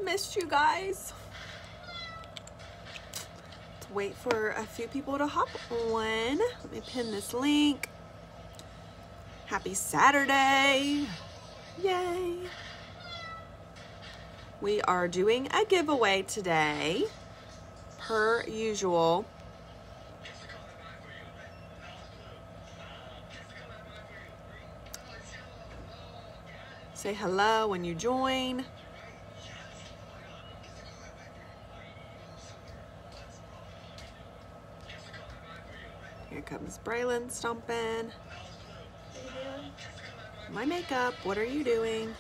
missed you guys. Let's wait for a few people to hop on. Let me pin this link. Happy Saturday. Yay. We are doing a giveaway today, per usual. Say hello when you join. Here comes Braylon stomping. My makeup, what are you doing?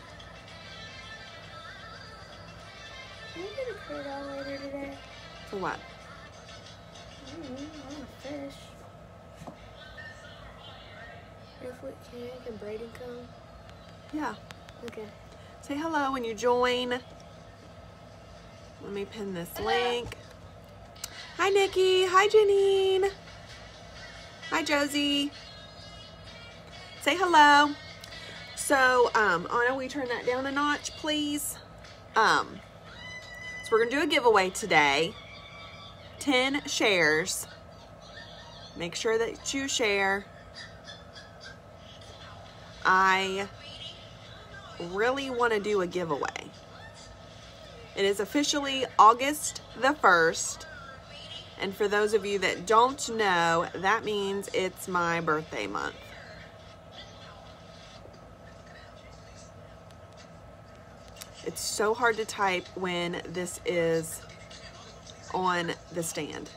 Can you get a clear out later today? For what? I don't know, I want a fish. If we can Braden come? Yeah. Okay. Say hello when you join. Let me pin this link. Hi, Nikki. Hi, Janine. Hi, Josie. Say hello. So, Anna, will you turn that down a notch, please? So we're gonna do a giveaway today. 10 shares. Make sure that you share. I really want to do a giveaway. It is officially August the 1st. And for those of you that don't know, that means it's my birthday month. It's so hard to type when this is on the stand.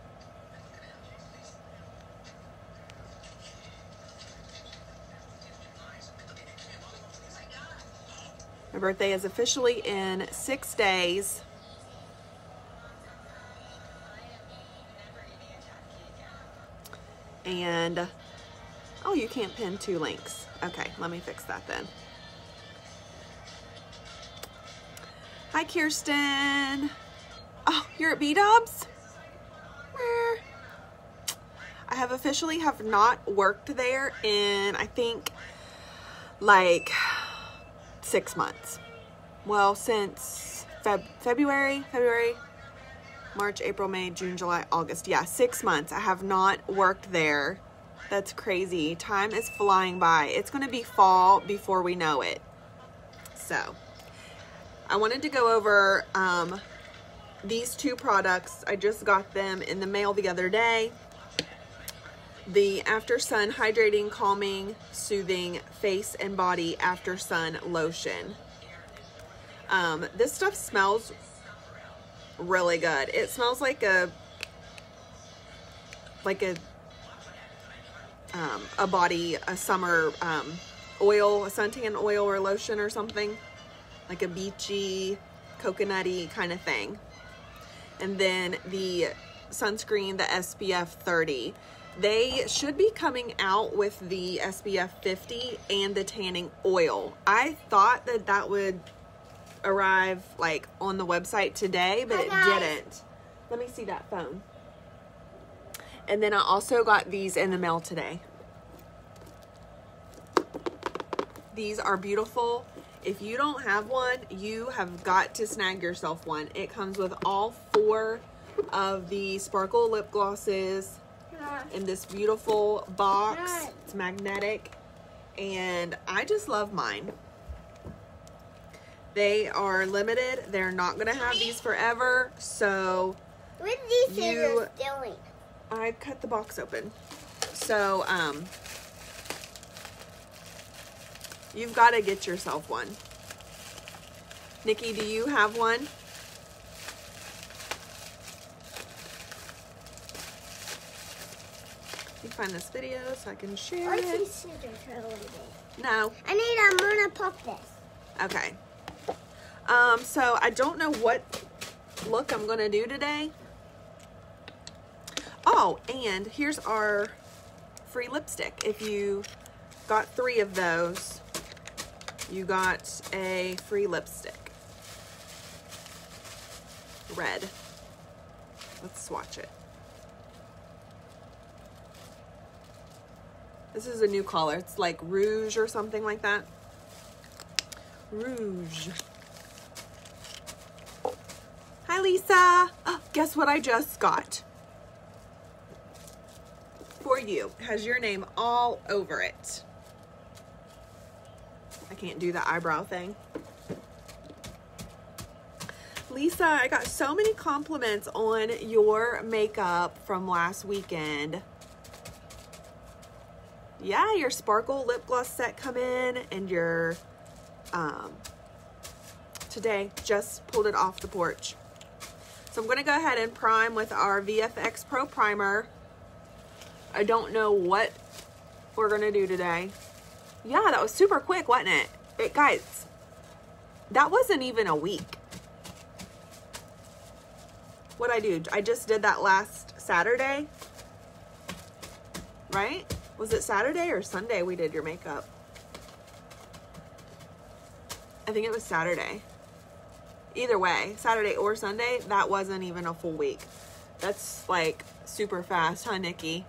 My birthday is officially in 6 days. And, oh, you can't pin 2 links. Okay, let me fix that then. Hi, Kirsten. Oh, you're at B-Dubs? Where? I have officially not worked there in, I think, like 6 months. Well, since February, March, April, May, June, July, August. Yeah, 6 months. I have not worked there. That's crazy. Time is flying by. It's going to be fall before we know it. So, I wanted to go over these 2 products. I just got them in the mail the other day. The After Sun Hydrating, Calming, Soothing Face and Body After Sun Lotion. This stuff smells really good. It smells like a summer oil, a suntan oil or lotion or something, like a beachy, coconutty kind of thing. And then the sunscreen, the SPF 30. They should be coming out with the SPF 50 and the tanning oil. I thought that that would arrive like on the website today, but it didn't. Let me see that phone. And then I also got these in the mail today. These are beautiful. If you don't have one, you have got to snag yourself one. It comes with all 4 of the sparkle lip glosses in this beautiful box. It's magnetic, and I just love mine. They are limited. They're not gonna have these forever, so What are these scissors doing? I cut the box open. So you've got to get yourself one. Nikki, do you have one? Let me find this video so I can share Or it. these scissors are really big. No. I'm gonna pop this. Okay. So I don't know what look I'm gonna do today. Oh, and here's our free lipstick. If you got 3 of those, you got a free lipstick. Red. Let's swatch it. This is a new color. It's like Rouge or something like that. Rouge. Hi, Lisa. Oh, guess what I just got? For you. It has your name all over it. I can't do the eyebrow thing. Lisa, I got so many compliments on your makeup from last weekend. Yeah, your sparkle lip gloss set come in, and your today just pulled it off the porch. So I'm going to go ahead and prime with our VFX Pro Primer. I don't know what we're going to do today. Yeah, that was super quick, wasn't it? Guys, that wasn't even a week. What'd I do? I just did that last Saturday, right? Was it Saturday or Sunday we did your makeup? I think it was Saturday. Either way, Saturday or Sunday, that wasn't even a full week. That's like super fast, huh, Nikki?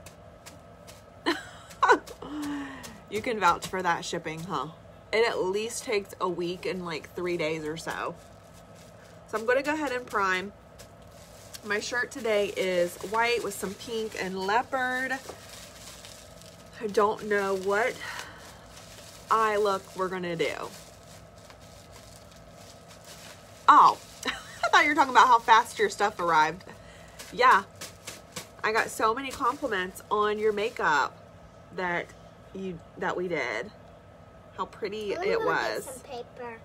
You can vouch for that shipping, huh? It at least takes a week and like 3 days or so. So I'm going to go ahead and prime. My shirt today is white with some pink and leopard. I don't know what eye look we're going to do. Oh, I thought you were talking about how fast your stuff arrived. Yeah, I got so many compliments on your makeup that we did. How pretty it was. Get some paper.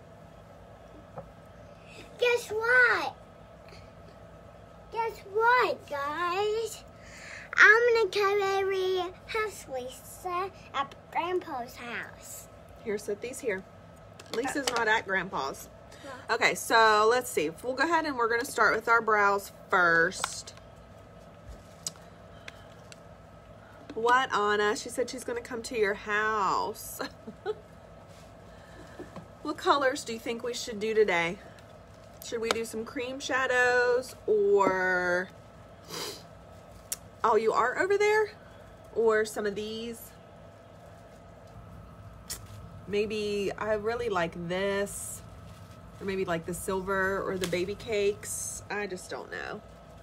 Guess what? Guess what, guys? I'm gonna carry house Lisa at Grandpa's house. Here, sit these here. Lisa's not at Grandpa's. No. Okay, so let's see. We'll go ahead and we're gonna start with our brows first. What, Anna? She said she's gonna come to your house. What colors do you think we should do today? Should we do some cream shadows or... Oh, you are over there? Or some of these? Maybe I really like this. Or maybe like the silver or the baby cakes. I just don't know.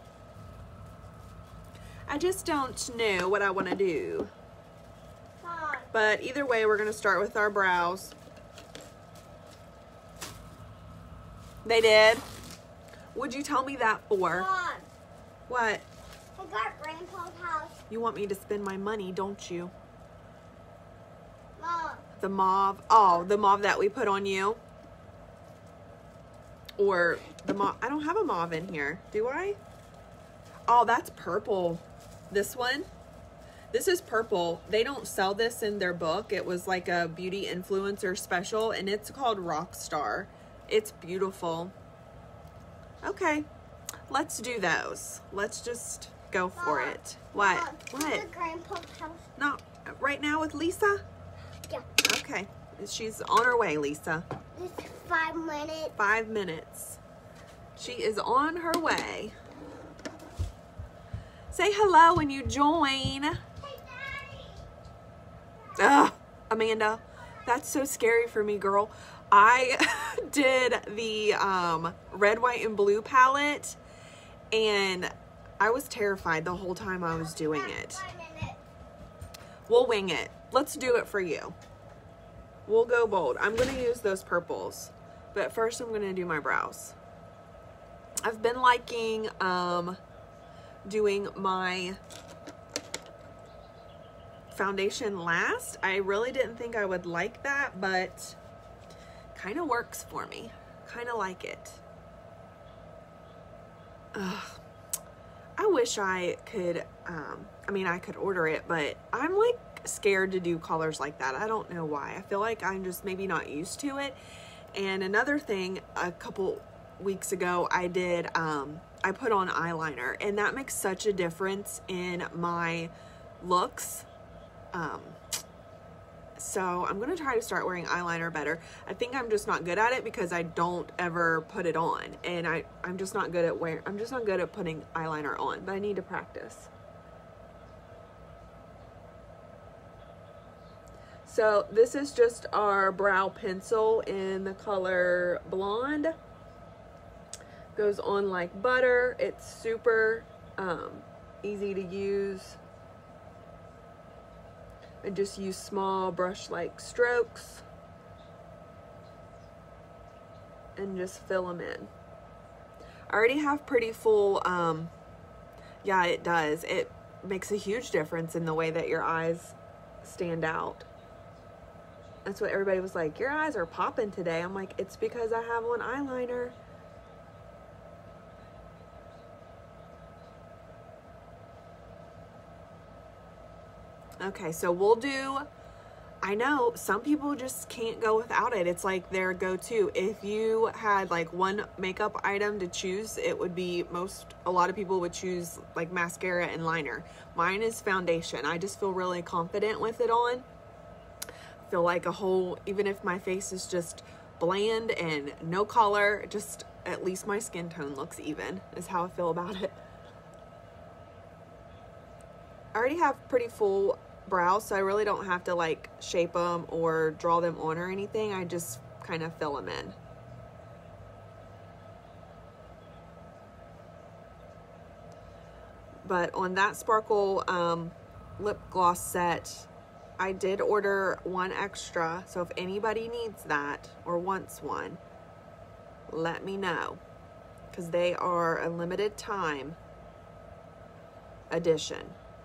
I just don't know what I want to do. Mom. But either way, we're going to start with our brows. They did? What'd you tell me that for? Mom. What? I got Grandpa's house. You want me to spend my money, don't you? Mom. The mauve. Oh, the mauve that we put on you? Or the mauve. I don't have a mauve in here. Do I? Oh, that's purple. This one? This is purple. They don't sell this in their book. It was like a beauty influencer special, and it's called Rockstar. It's beautiful. Okay, let's do those. Let's just go for it. What? Mom, What? Grandpa's house. Not right now with Lisa? Yeah. Okay, she's on her way, Lisa. It's 5 minutes. 5 minutes. She is on her way. Say hello when you join. Hey, Daddy. Ugh, Amanda, that's so scary for me, girl. I did the red, white, and blue palette, and I was terrified the whole time I was doing it. 5 minutes. We'll wing it. Let's do it for you. We'll go bold. I'm going to use those purples, but first I'm going to do my brows. I've been liking doing my foundation last. I really didn't think I would like that, but kind of works for me. Kind of like it. Ugh. I wish I could, I mean, I could order it, but I'm like scared to do colors like that. I don't know why. I feel like I'm just maybe not used to it. And another thing, a couple weeks ago, I did, I put on eyeliner, and that makes such a difference in my looks. So I'm going to try to start wearing eyeliner better. I think I'm just not good at it because I don't ever put it on, and I'm just not good at I'm just not good at putting eyeliner on, but I need to practice. So this is just our brow pencil in the color Blonde. Goes on like butter. It's super easy to use. I just use small brush-like strokes and just fill them in. I already have pretty full, yeah, it does. It makes a huge difference in the way that your eyes stand out. That's what everybody was like, your eyes are popping today. I'm like, it's because I have on eyeliner. Okay, so we'll do, I know some people just can't go without it. It's like their go-to. If you had like one makeup item to choose, it would be a lot of people would choose like mascara and liner. Mine is foundation. I just feel really confident with it on. I feel like even if my face is just bland and no color, just at least my skin tone looks even, is how I feel about it. I already have pretty full brows, so I really don't have to like shape them or draw them on or anything. I just kind of fill them in. But on that Sparkle lip gloss set, I did order one extra, so if anybody needs that or wants one, let me know, because they are a limited time edition.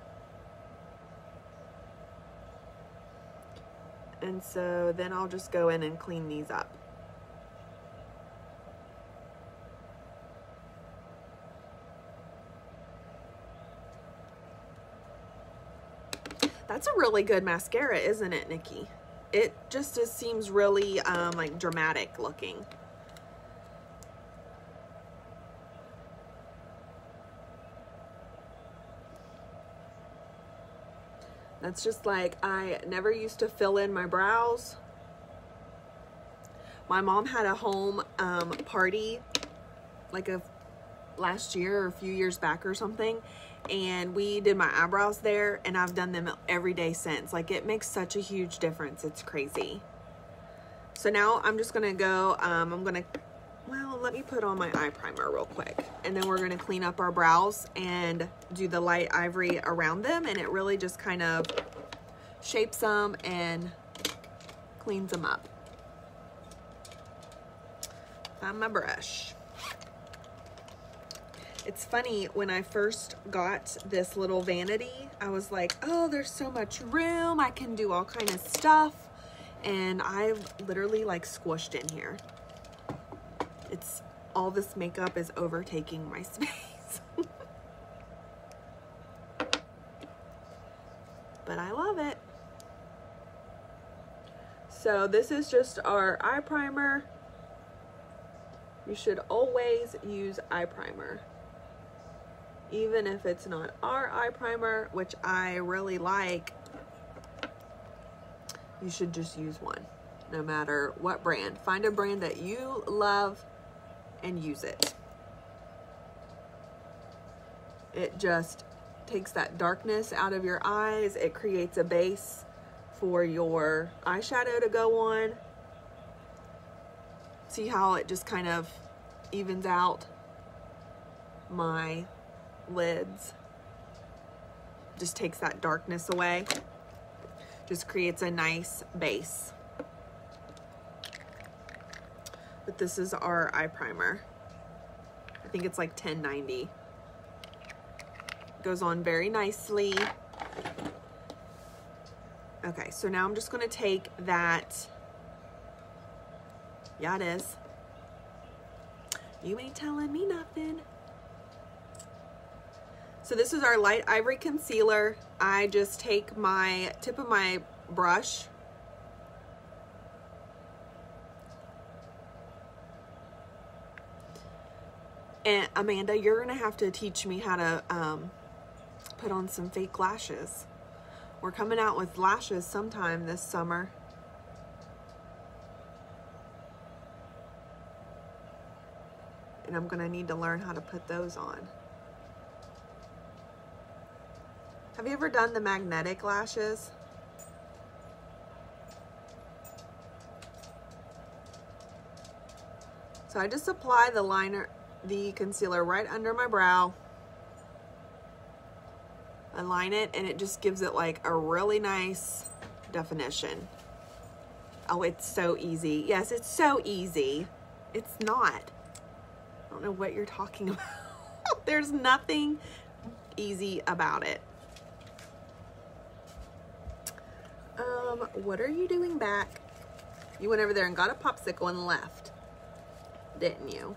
And so then I'll just go in and clean these up. That's a really good mascara, isn't it, Nikki? It just seems really like dramatic looking. That's just like, I never used to fill in my brows. My mom had a home party like last year or a few years back or something, and we did my eyebrows there, and I've done them every day since. Like, it makes such a huge difference. It's crazy. So now I'm just gonna go, well, let me put on my eye primer real quick, and then we're gonna clean up our brows and do the light ivory around them, and it really just kind of shapes them and cleans them up. Find my brush. It's funny, when I first got this little vanity, I was like, oh, there's so much room, I can do all kind of stuff, and I literally like squished in here. It's all this makeup is overtaking my space. But I love it. So this is just our eye primer. You should always use eye primer. Even if it's not our eye primer, which I really like, you should just use one, no matter what brand. Find a brand that you love and use it. It just takes that darkness out of your eyes. It creates a base for your eyeshadow to go on. See how it just kind of evens out my lids? Just takes that darkness away. Just creates a nice base. But this is our eye primer. I think it's like $10.90. Goes on very nicely. Okay, so now I'm just gonna take that. Yeah, it is. You ain't telling me nothing. So this is our light ivory concealer. I just take my tip of my brush and Amanda, you're gonna have to teach me how to put on some fake lashes. We're coming out with lashes sometime this summer. And I'm gonna need to learn how to put those on. Have you ever done the magnetic lashes? So I just apply the liner. the concealer right under my brow. I line it, and it just gives it like a really nice definition. Oh, it's so easy. Yes, it's so easy. It's not. I don't know what you're talking about. There's nothing easy about it. What are you doing back? You went over there and got a popsicle and left, didn't you?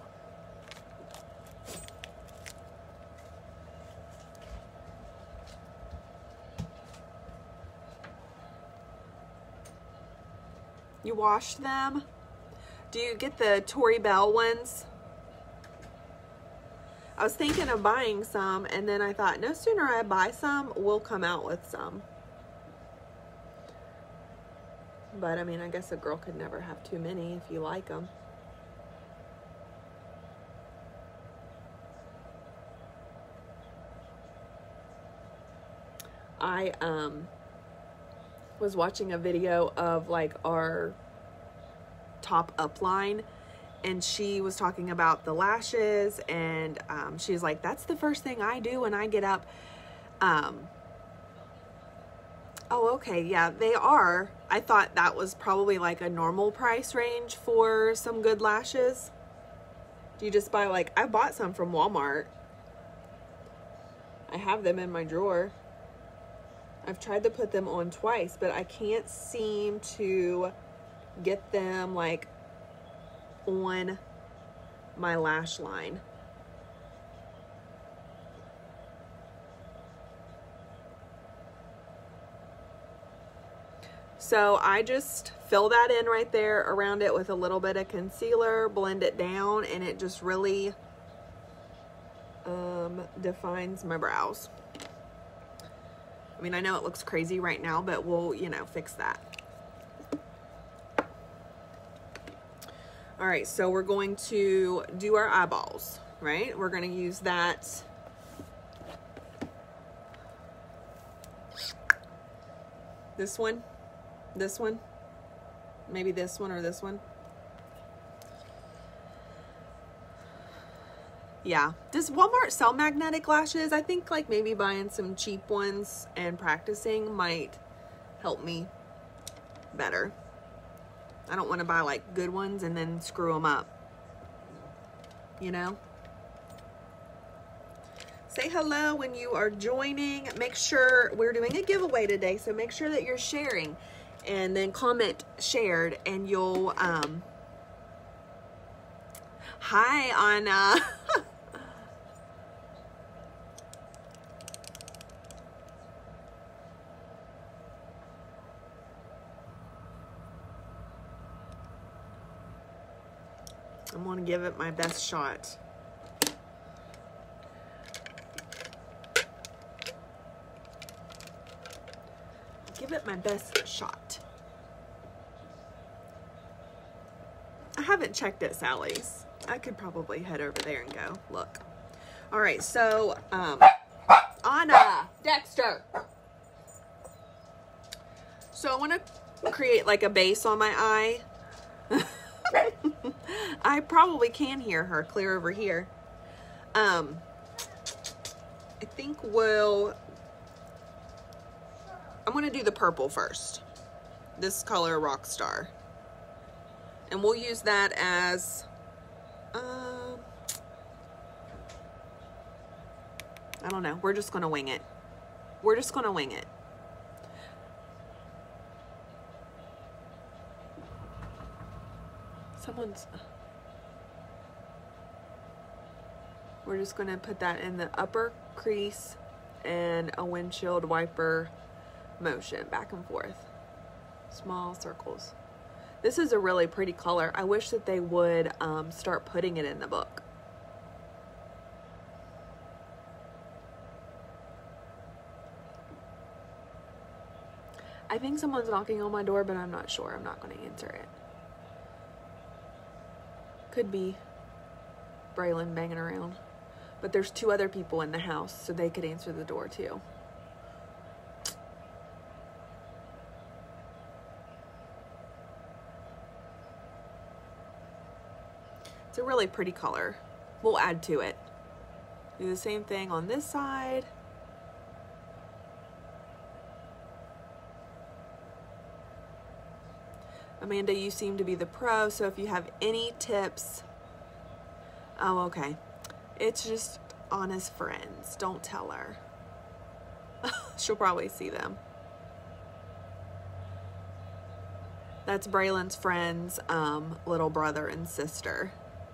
You washed them? Do you get the Tory Bell ones? I was thinking of buying some, and then I thought, no sooner I buy some, we'll come out with some. But I mean, I guess a girl could never have too many if you like them. I was watching a video of like our top up line, and she was talking about the lashes, and she's like, that's the first thing I do when I get up. Oh, okay, yeah, they are. I thought that was probably like a normal price range for some good lashes. Do you just buy, like, I bought some from Walmart. I have them in my drawer. I've tried to put them on twice, but I can't seem to get them like on my lash line. So I just fill that in right there around it with a little bit of concealer, blend it down, and it just really defines my brows. I mean, I know it looks crazy right now, but we'll, you know, fix that. All right, so we're going to do our eyeballs, right? We're going to use that this one, maybe this one or this one. Yeah. Does Walmart sell magnetic lashes? I think like maybe buying some cheap ones and practicing might help me better. I don't want to buy like good ones and then screw them up, you know? Say hello when you are joining. Make sure we're doing a giveaway today, so make sure that you're sharing, and then comment shared, and you'll hi Anna. I'm gonna give it my best shot. Give it my best shot. I haven't checked at Sally's. I could probably head over there and go look. All right, so Anna, Dexter. So I want to create like a base on my eye. I probably can hear her clear over here. I think I'm going to do the purple first. This color, Rockstar. And we'll use that as, I don't know. We're just going to wing it. We're just going to wing it. We're just going to put that in the upper crease and a windshield wiper motion back and forth. Small circles. This is a really pretty color. I wish that they would start putting it in the book. I think someone's knocking on my door, but I'm not sure. I'm not going to answer it. Could be Braylon banging around. But there's 2 other people in the house, so they could answer the door too. It's a really pretty color. We'll add to it. Do the same thing on this side. Amanda, you seem to be the pro, so if you have any tips... Oh, okay. It's just honest friends. Don't tell her. She'll probably see them. That's Braylon's friend's little brother and sister.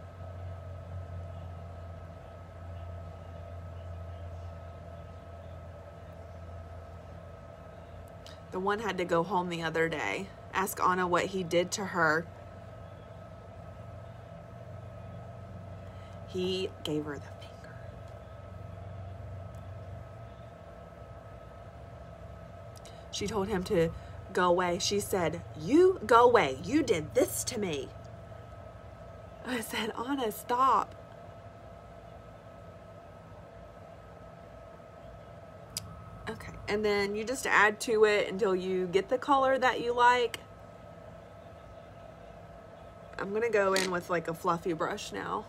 The one had to go home the other day. Ask Anna what he did to her. He gave her the finger. She told him to go away. She said, "You go away. You did this to me." I said, "Anna, stop." Okay, and then you just add to it until you get the color that you like. I'm gonna go in with like a fluffy brush now.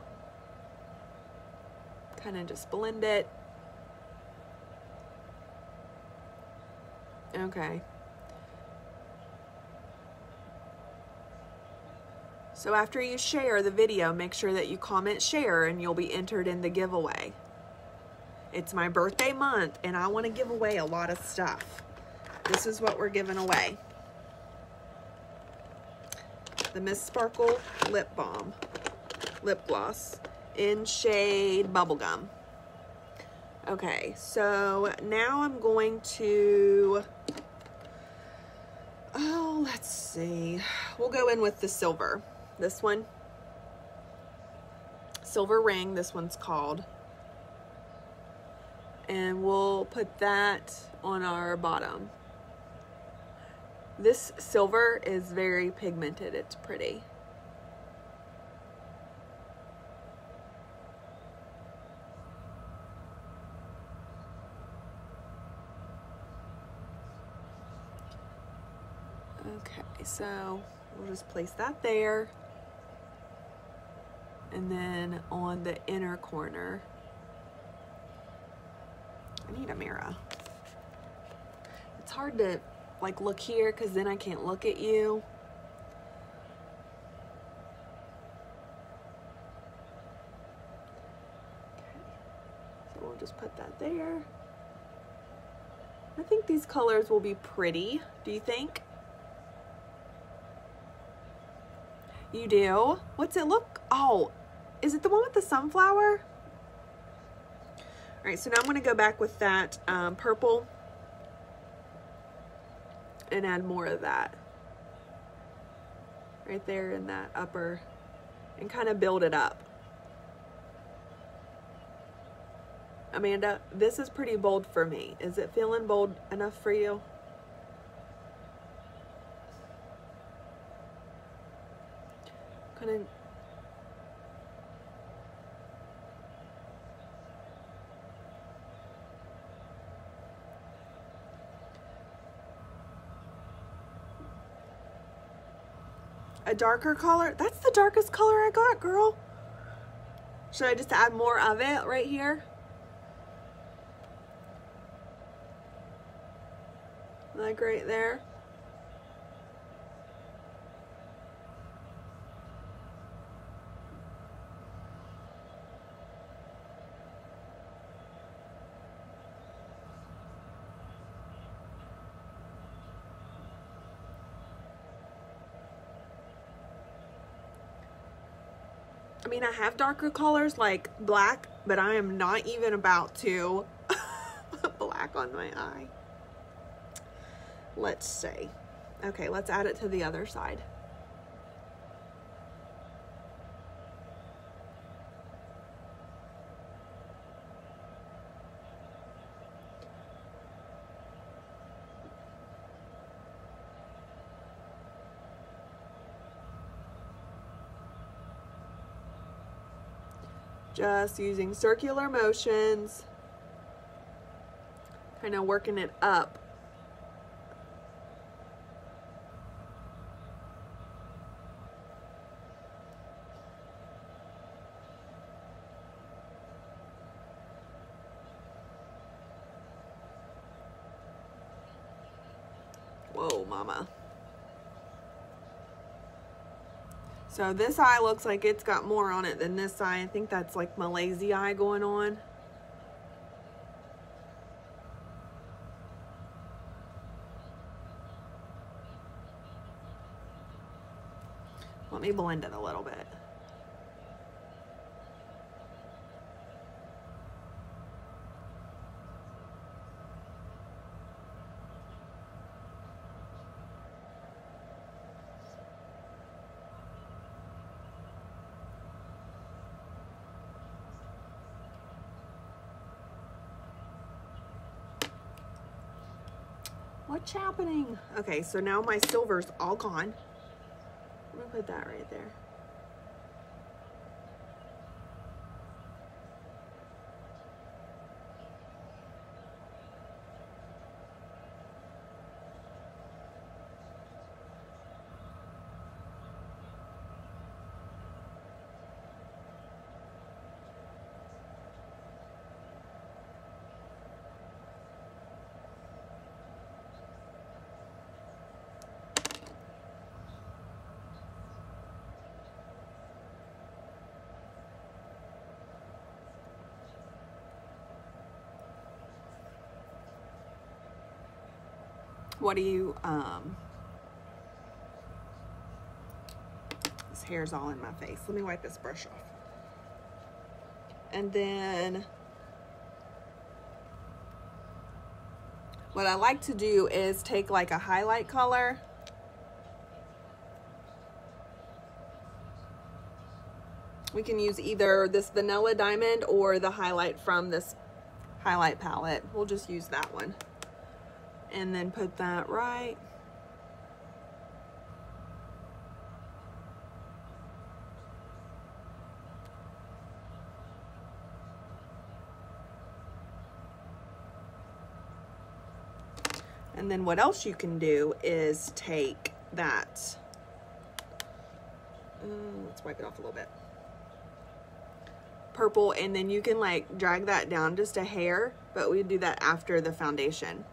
Kind of just blend it. Okay. So after you share the video, make sure that you comment share and you'll be entered in the giveaway. It's my birthday month and I want to give away a lot of stuff. This is what we're giving away. The Miss Sparkle Lip Balm, lip gloss in shade Bubblegum. Okay, so now I'm going to, let's see. We'll go in with the silver. This one, Silver Ring, this one's called. And we'll put that on our bottom. This silver is very pigmented. It's pretty. Okay, so we'll just place that there. And then on the inner corner, I need a mirror. It's hard to like look here because then I can't look at you. Okay. So we'll just put that there. I think these colors will be pretty. Do you think? You do? What's it look? Oh, is it the one with the sunflower? All right, so now I'm going to go back with that purple and add more of that right there in that upper and kind of build it up. Amanda, this is pretty bold for me. Is it feeling bold enough for you? Kind of. A darker color? That's the darkest color I got, girl. Should I just add more of it right here? Like right there. I mean, I have darker colors like black, but I am not even about to put black on my eye. Let's see. Okay, let's add it to the other side. Just using circular motions, kind of working it up. mama. So this eye looks like it's got more on it than this eye. I think that's like my lazy eye going on. Let me blend it a little bit. What's happening? Okay, so now my silver's all gone. I'm gonna put that right there. What do you, this hair's all in my face. Let me wipe this brush off. And then what I like to do is take like a highlight color. We can use either this Vanilla Diamond or the highlight from this highlight palette. We'll just use that one. And then put that right. And then what else you can do is take that, let's wipe it off a little bit, purple, and then you can like drag that down just a hair, but we do that after the foundation.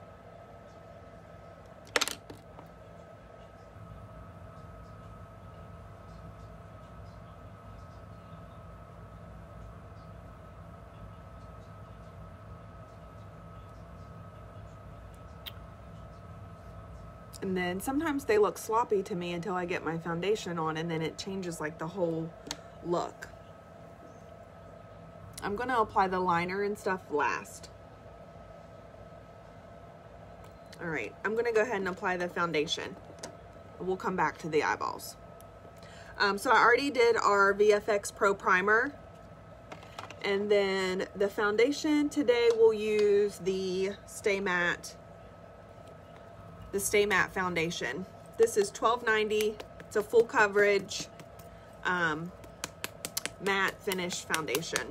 And then sometimes they look sloppy to me until I get my foundation on, and then it changes like the whole look. I'm going to apply the liner and stuff last. All right, I'm going to go ahead and apply the foundation. We'll come back to the eyeballs. So I already did our VFX Pro Primer. And then the foundation today, we'll use the Stay Matte foundation. This is $12.90. It's a full coverage matte finish foundation.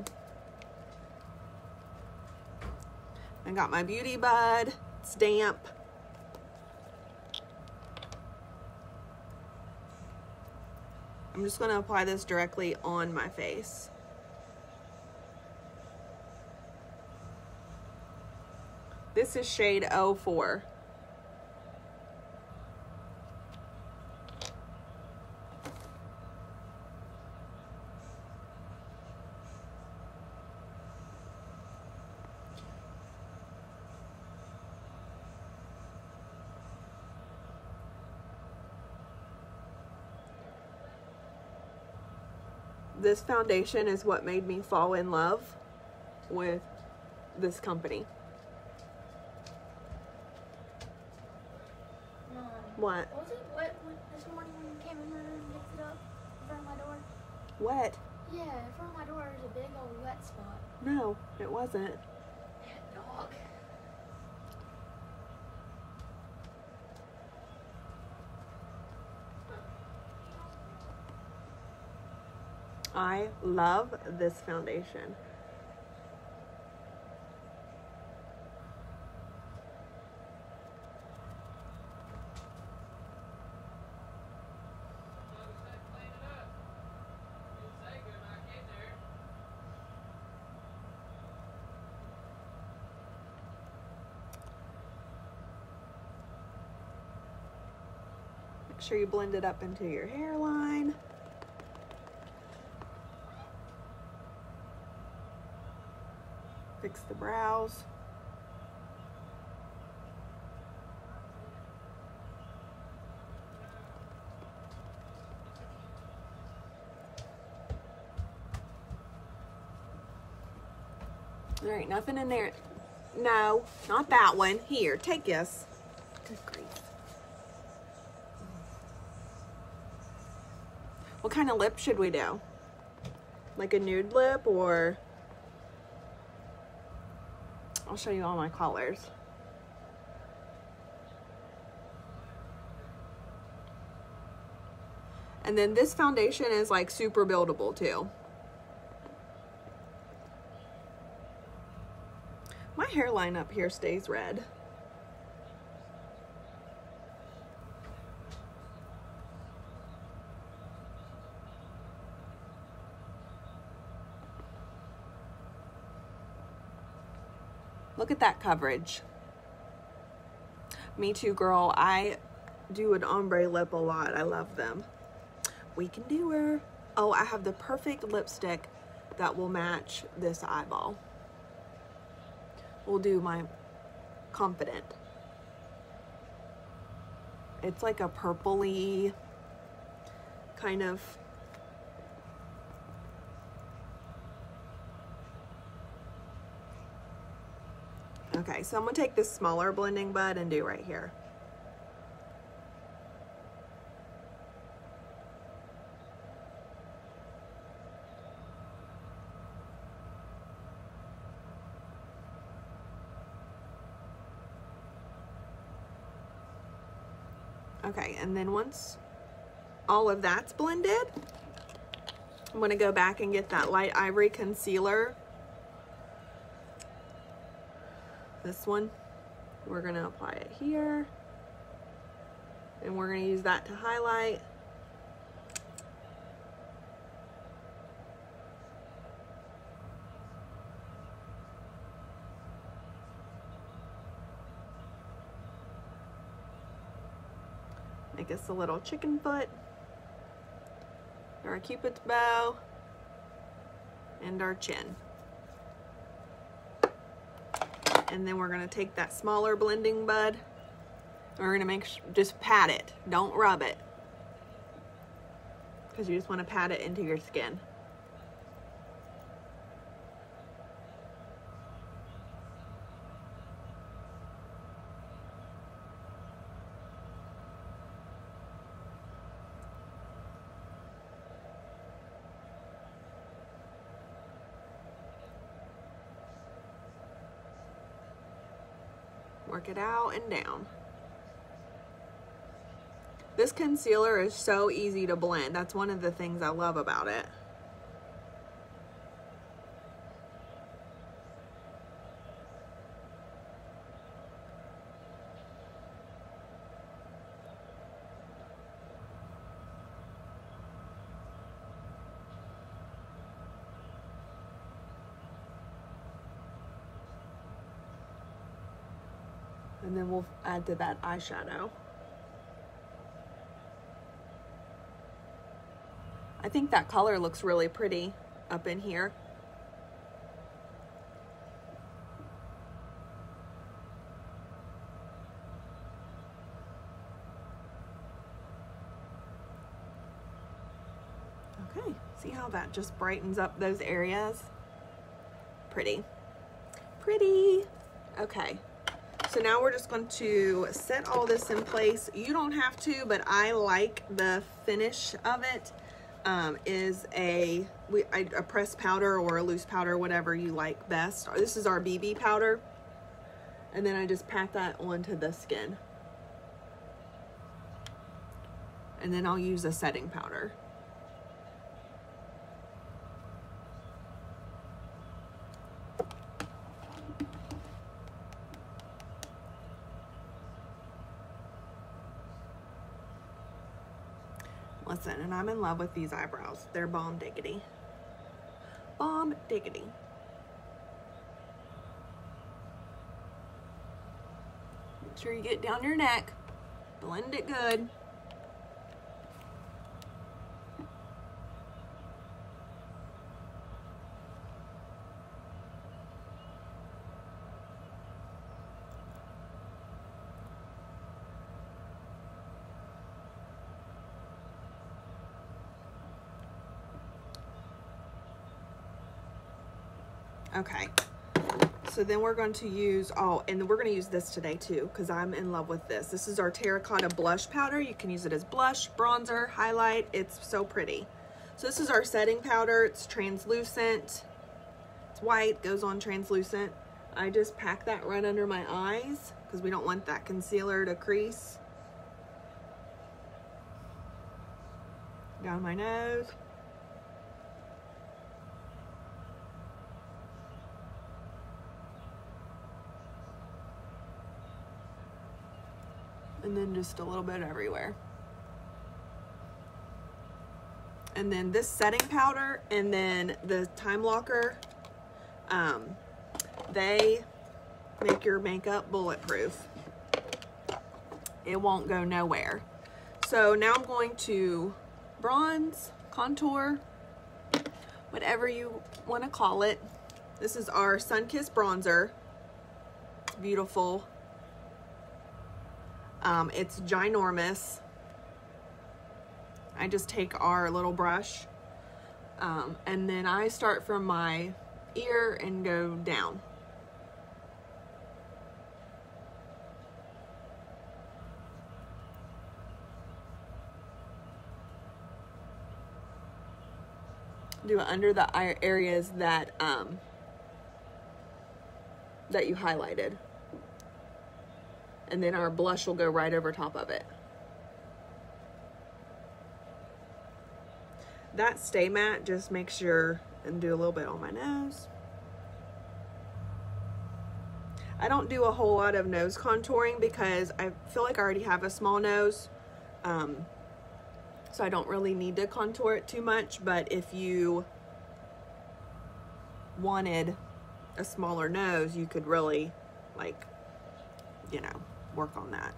I got my Beauty Bud. It's damp. I'm just going to apply this directly on my face. This is shade 04. This foundation is what made me fall in love with this company. What? Was it wet this morning when you came in my room and mixed it up in front of my door? Wet? Yeah, in front of my door there's a big old wet spot. No, it wasn't. Dog. I love this foundation. Make sure you blend it up into your hairline. Fix the brows. All right, nothing in there. No, not that one. Here, take this. Good grief. What kind of lip should we do? Like a nude lip, or I'll show you all my colors. And then this foundation is like super buildable too. My hairline up here stays red. Look at that coverage. Me too, girl. I do an ombre lip a lot. I love them. We can do her. Oh, I have the perfect lipstick that will match this eyeball. We'll do my Confident. It's like a purpley kind of. Okay, so I'm gonna take this smaller blending bud and do right here. Okay, and then once all of that's blended, I'm gonna go back and get that light ivory concealer. This one, we're gonna apply it here, and we're gonna use that to highlight. Make us a little chicken foot, our Cupid's bow, and our chin. And then we're gonna take that smaller blending bud, and we're gonna just pat it. Don't rub it, because you just wanna pat it into your skin. Work it out and down. This concealer is so easy to blend. That's one of the things I love about it. And then we'll add to that eyeshadow. I think that color looks really pretty up in here. Okay, see how that just brightens up those areas? Pretty. Pretty. Okay. So now we're just going to set all this in place. You don't have to, but I like the finish of it. Is a pressed powder or a loose powder, whatever you like best. This is our BB powder. And then I just pat that onto the skin. And then I'll use a setting powder. Listen, and I'm in love with these eyebrows. They're bomb diggity. Bomb diggity. Make sure you get down your neck. Blend it good. Okay. So then we're going to use, oh, and we're going to use this today too, because I'm in love with this. This is our terracotta blush powder. You can use it as blush, bronzer, highlight. It's so pretty. So this is our setting powder. It's translucent. It's white, goes on translucent. I just pack that right under my eyes because we don't want that concealer to crease. Down my nose. And then just a little bit everywhere. And then this setting powder and then the time locker, they make your makeup bulletproof. It won't go nowhere. So now I'm going to bronze, contour, whatever you want to call it. This is our Sun-Kissed bronzer. It's beautiful. It's ginormous. I just take our little brush and then I start from my ear and go down. Do it under the areas that that you highlighted. And then our blush will go right over top of it. That Stay Matte just make sure and do a little bit on my nose. I don't do a whole lot of nose contouring because I feel like I already have a small nose. So I don't really need to contour it too much, but if you wanted a smaller nose, you could really, like, you know, work on that.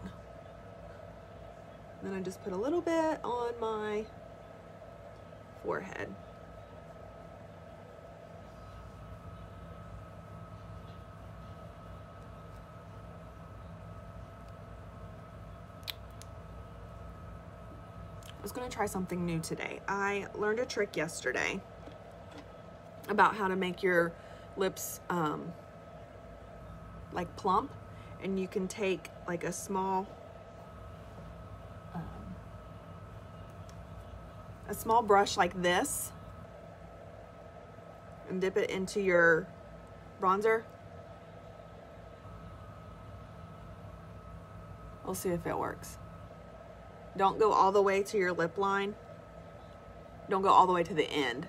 Then I just put a little bit on my forehead. I was going to try something new today. I learned a trick yesterday about how to make your lips like plump, and you can take like a small brush like this and dip it into your bronzer. We'll see if it works. Don't go all the way to your lip line. Don't go all the way to the end.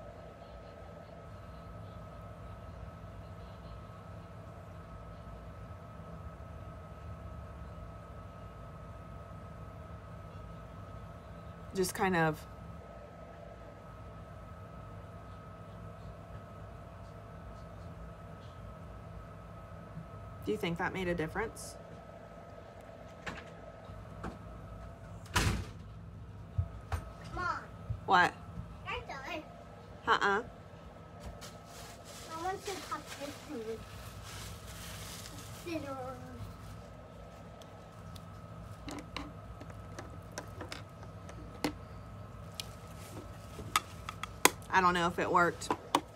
Just kind of do you think that made a difference? What? I'm done. I want to cut this with scissors. I don't know if it worked,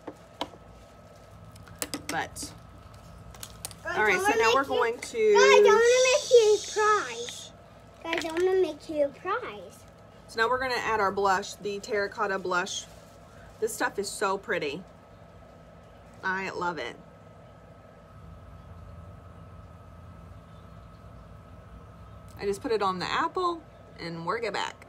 but all right. So now we're going to. Guys, I want to make you a prize. Guys, I want to make you a prize. So now we're going to add our blush, the terracotta blush. This stuff is so pretty. I love it. I just put it on the apple and work it back.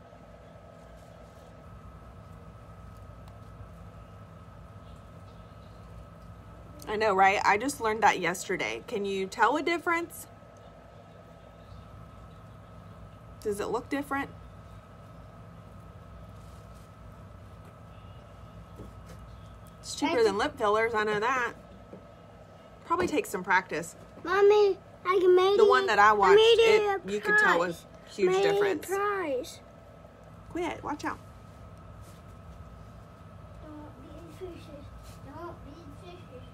I know, right? I just learned that yesterday. Can you tell a difference? Does it look different? It's cheaper than lip fillers, I know that. Probably takes some practice. Mommy, I can make the one that I watched, you could tell was huge difference. Prize. Quit, watch out. Don't be fishes. Don't be fishes.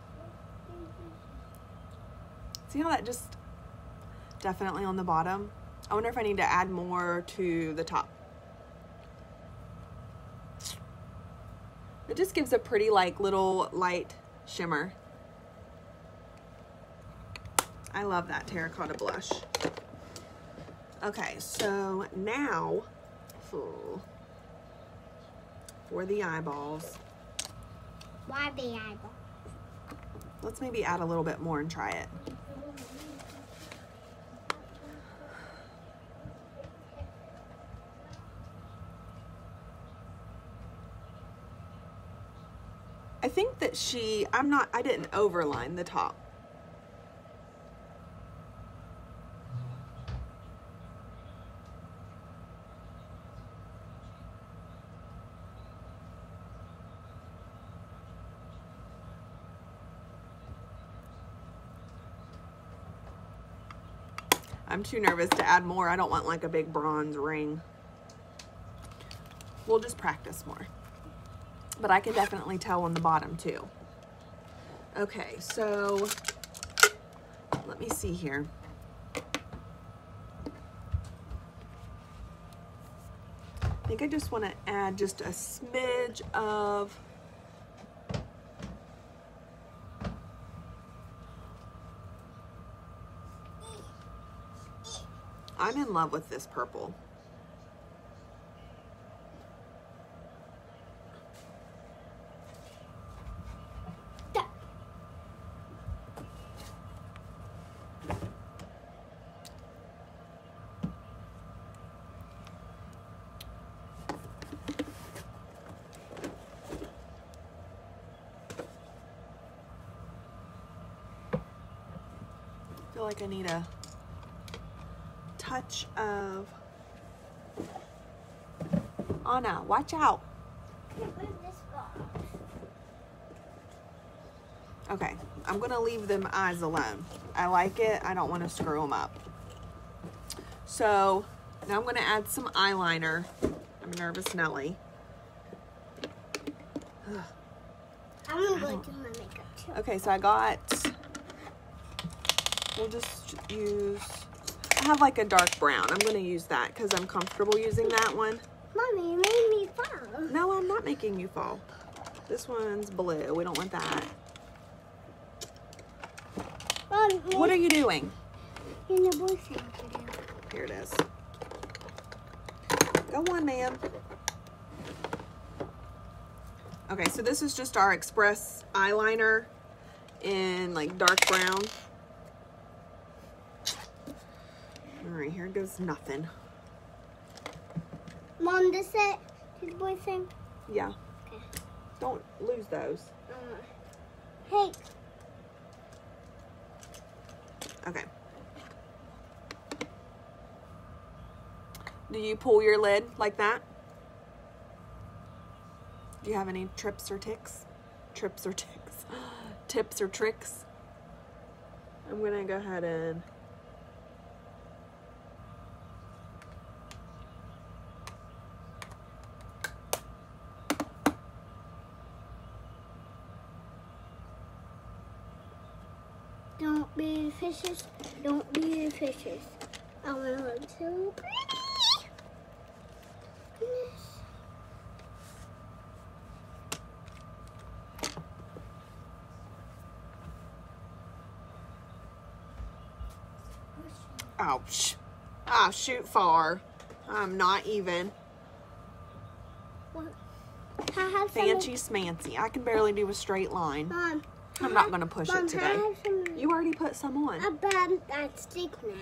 See how that just definitely on the bottom? I wonder if I need to add more to the top. It just gives a pretty like little light shimmer. I love that terracotta blush. Okay, so now for the eyeballs. Why the eyeball? Let's maybe add a little bit more and try it. I think that I didn't overline the top. I'm too nervous to add more. I don't want like a big bronze ring. We'll just practice more. But I can definitely tell on the bottom too. Okay, so let me see here. I think I just want to add just a smidge of I'm in love with this purple. I feel like I need a touch of Anna, watch out. Okay, I'm gonna leave them eyes alone. I like it. I don't want to screw them up. So now I'm gonna add some eyeliner. I'm nervous Nelly. I'm gonna do my makeup too. Okay, so we'll just use, I have like a dark brown. I'm gonna use that because I'm comfortable using that one. Mommy, you made me fall. No, I'm not making you fall. This one's blue. We don't want that. Mom, What are you doing? in the boyfriend video. Here it is. Go on, ma'am. Okay, so this is just our Express eyeliner in like dark brown. All right, here goes nothing. Mom, this it? His boyfriend? Yeah. Okay. Don't lose those. Hey. Okay. Do you pull your lid like that? Do you have any trips or ticks? Trips or ticks? Tips or tricks? I'm gonna go ahead and Don't be fishes. Don't be fishes. I want to look so pretty. Goodness. ouch. Ah, shoot far. I'm not even. What? I have Fancy smancy. I can barely do a straight line. Mom, I'm not gonna push it today. I have some You already put some on. about that stick now.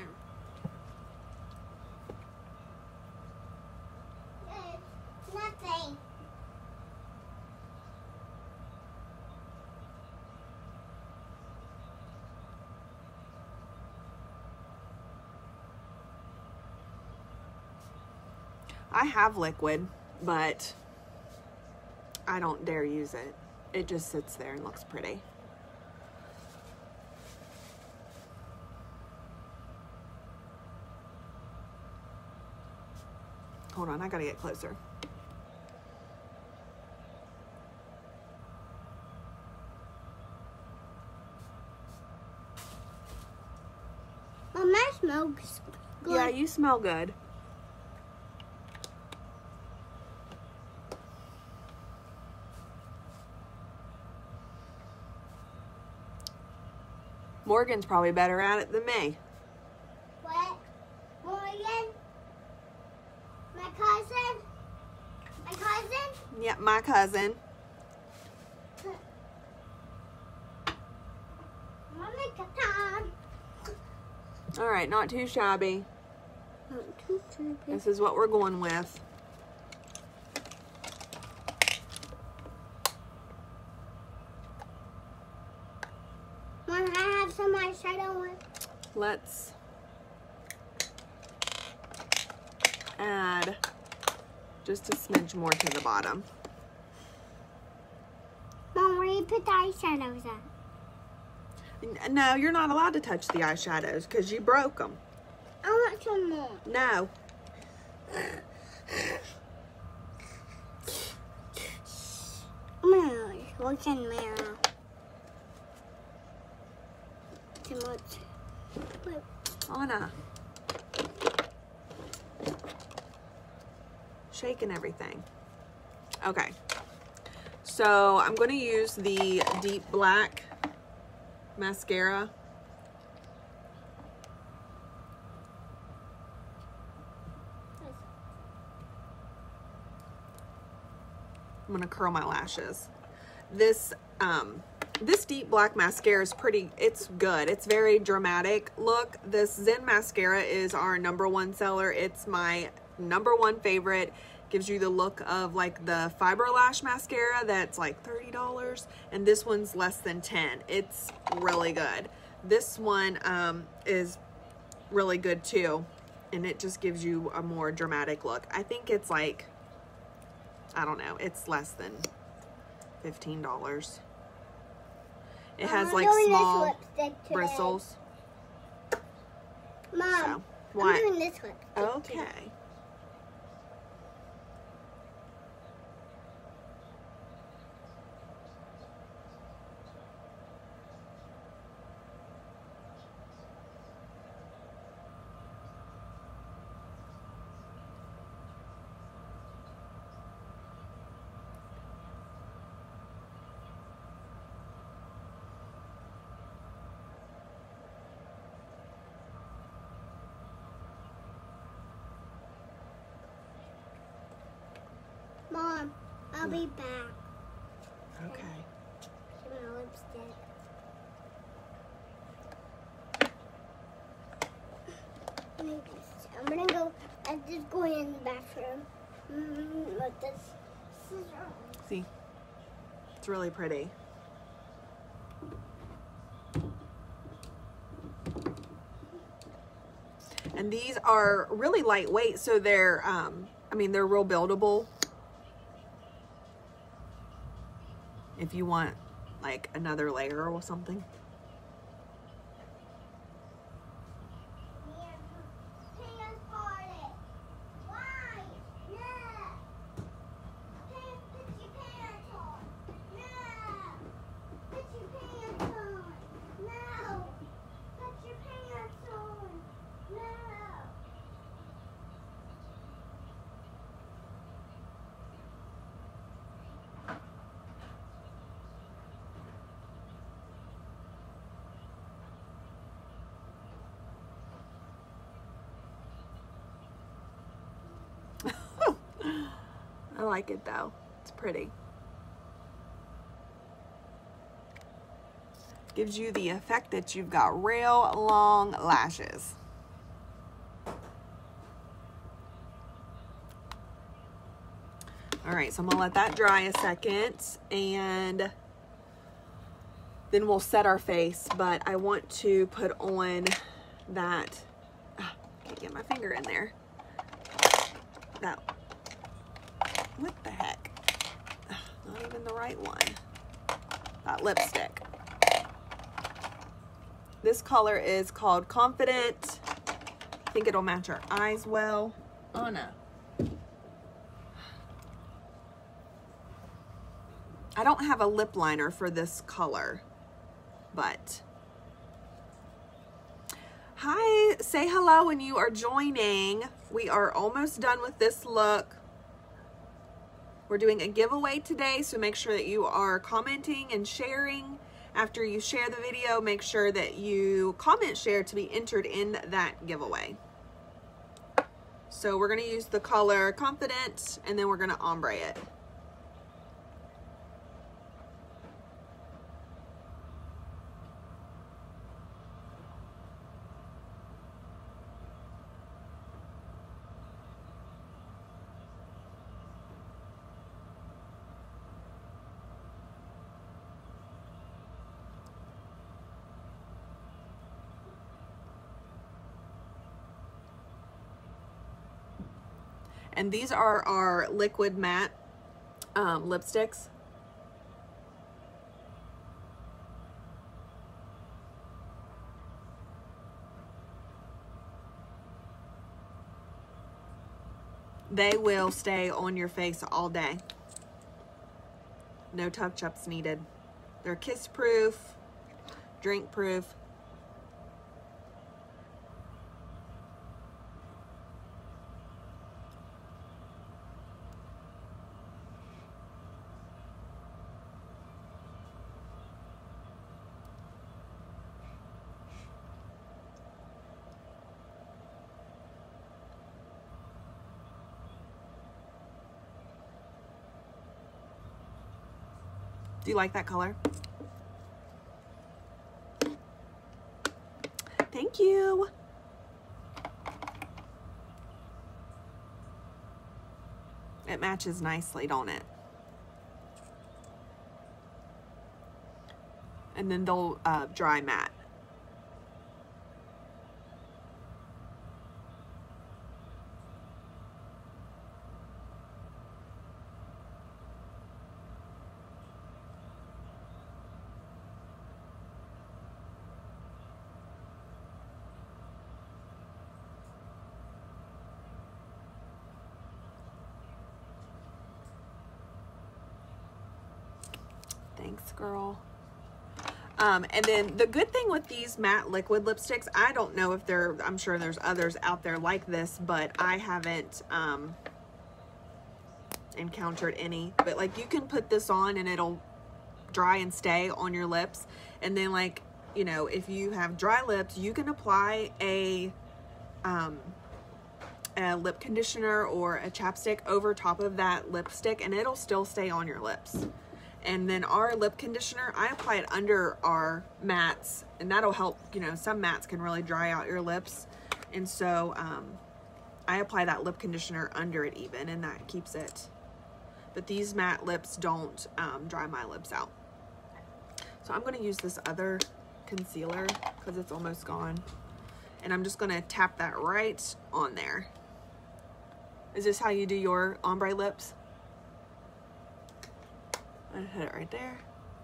Nothing. I have liquid, but I don't dare use it. It just sits there and looks pretty. Hold on, I gotta get closer. Mom, that smells good. Yeah, you smell good. Morgan's probably better at it than me. What? Morgan? My cousin? My cousin? Yep, my cousin. Mommy, time. All right, not too shabby. Not too shabby. This is what we're going with. Mom, I have some eyeshadow on. Let's add just a smidge more to the bottom. Mom, where do you put the eyeshadows at? No, you're not allowed to touch the eyeshadows because you broke them. I want some more. No. I'm gonna look in the mirror. Too much. Look. Anna. Shaking everything. Okay. So I'm going to use the deep black mascara. I'm going to curl my lashes. This deep black mascara is it's good. It's very dramatic look. This Zen mascara is our #1 seller. It's my #1 favorite. Gives you the look of like the fiber lash mascara that's like $30, and this one's less than 10. It's really good. This one is really good too, and it just gives you a more dramatic look. I think it's like, I don't know, it's less than $15. It has like small bristles. Mom, so, what? I'm doing this lipstick Okay. today. Mom, I'll be back. Okay. Show my lipstick. I'm gonna go. I'm just going in the bathroom with this scissor. See, it's really pretty. And these are really lightweight, so they're, I mean, they're real buildable. If you want like another layer or something. I like it though. It's pretty. Gives you the effect that you've got real long lashes. All right, so I'm gonna let that dry a second and then we'll set our face, but I want to put on that, can't get my finger in there. That, what the heck? Not even the right one. That lipstick. This color is called Confident. I think it'll match our eyes well. Oh no. I don't have a lip liner for this color, but hi, say hello when you are joining. We are almost done with this look. We're doing a giveaway today, so make sure that you are commenting and sharing, After you share the video, make sure that you comment share to be entered in that giveaway. So we're going to use the color Confident, and then we're going to ombre it. And these are our liquid matte lipsticks. They will stay on your face all day. No touch-ups needed. They're kiss-proof, drink-proof. Do you like that color? Thank you. It matches nicely, don't it? And then they'll dry matte. Thanks, girl. And then the good thing with these matte liquid lipsticks, I don't know if I'm sure there's others out there like this, but I haven't encountered any. But like, you can put this on and it'll dry and stay on your lips. And then, like, you know, if you have dry lips, you can apply a lip conditioner or a chapstick over top of that lipstick and it'll still stay on your lips. And then our lip conditioner, I apply it under our mattes, and that'll help. You know, some mattes can really dry out your lips, and so I apply that lip conditioner under it even, and that keeps it. But these matte lips don't dry my lips out. So I'm going to use this other concealer because it's almost gone, and I'm just going to tap that right on there. Is this how you do your ombre lips? I hit it right there.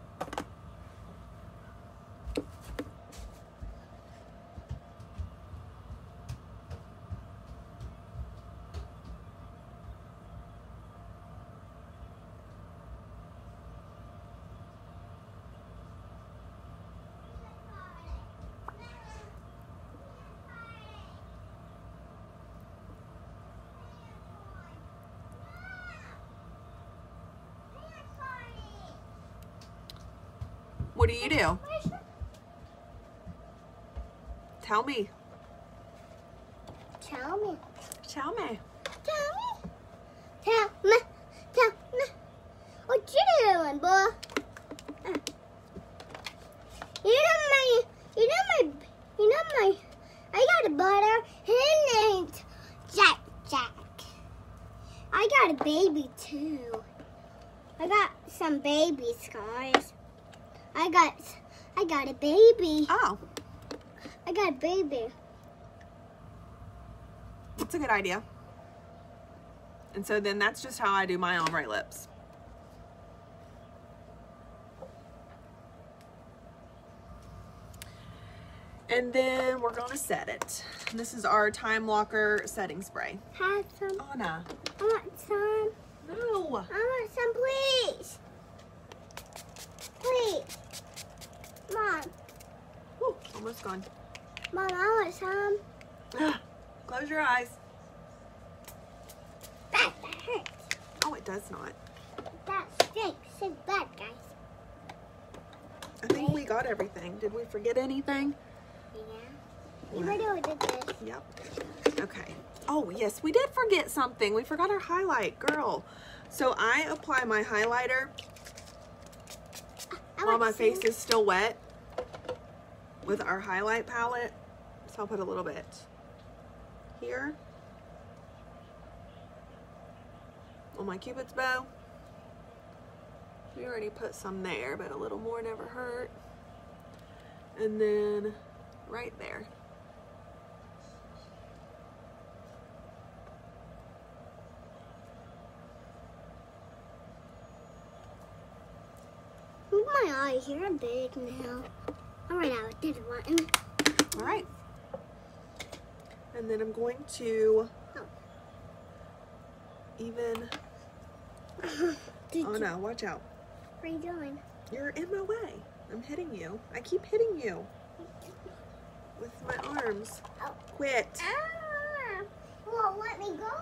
What do you do? Tell me. Tell me. Tell me. Tell me. Tell me. Tell me. What you doing, boy? You know my, I got a butter. His name's Jack. I got a baby too. I got some babies, guys. I got a baby. Oh. I got a baby. That's a good idea. And so then that's just how I do my ombre lips. And then we're going to set it. And this is our Time Locker setting spray. Have some. Anna. I want some. No. I want some, please. Please. Mom. Ooh, almost gone. Mom, I want some. Close your eyes. That hurts. Oh, it does not. That stinks so bad, guys. I think we got everything. Did we forget anything? Yeah. We already did this. Yep. Okay. Oh, yes, we did forget something. We forgot our highlight, girl. So I apply my highlighter while my face is still wet with our highlight palette. So I'll put a little bit here on my Cupid's bow. We already put some there, but a little more never hurt. And then right there. Look at my eyes, you're big now. Alright, I did one. All right. And then I'm going to even, oh no, watch out. What are you doing? You're in my way. I'm hitting you. I keep hitting you with my arms. Oh. Quit. Ah! Well, let me go.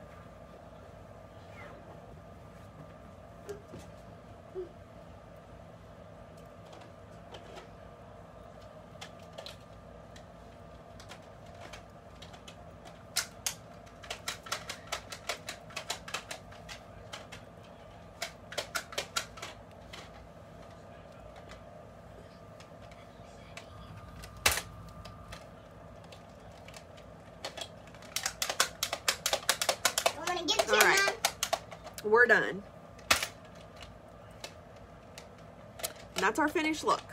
All right, we're done. And that's our finished look.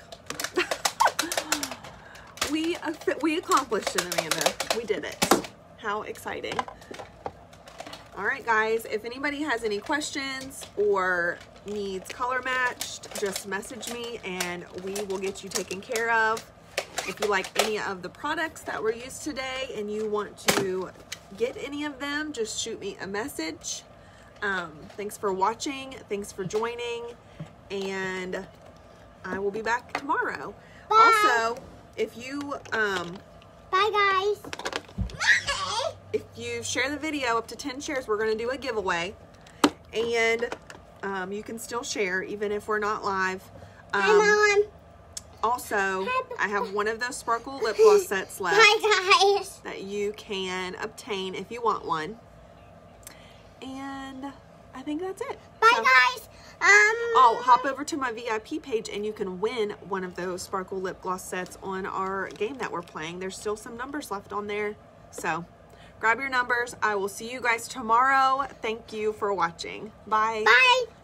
We accomplished it, Amanda. We did it. How exciting. All right, guys, if anybody has any questions or needs color matched, just message me and we will get you taken care of. If you like any of the products that were used today and you want to get any of them, just shoot me a message. Thanks for watching. Thanks for joining. And I will be back tomorrow. Bye. Also, if you Bye, guys. Bye. if you share the video up to 10 shares, we're going to do a giveaway. And you can still share even if we're not live. Hi, Mom. Also, I have one of those sparkle lip gloss sets left. Hi, guys. That you can obtain if you want one. And I think that's it. Bye, So, guys. I'll hop over to my VIP page and you can win one of those sparkle lip gloss sets on our game that we're playing. There's still some numbers left on there. So grab your numbers. I will see you guys tomorrow. Thank you for watching. Bye. Bye.